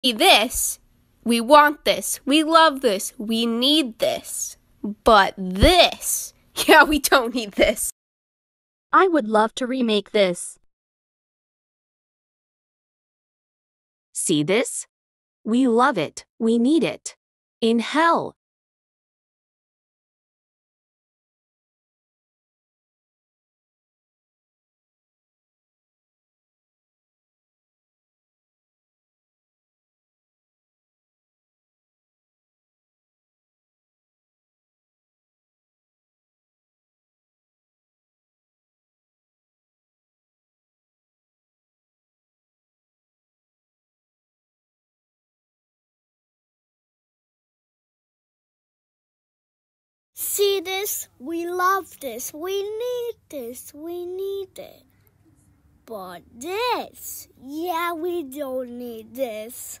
This, we want this, we love this, we need this. But this, yeah, we don't need this. I would love to remake this. See this? We love it, we need it. In hell. See this? We love this. We need this. We need it. But this, yeah, we don't need this.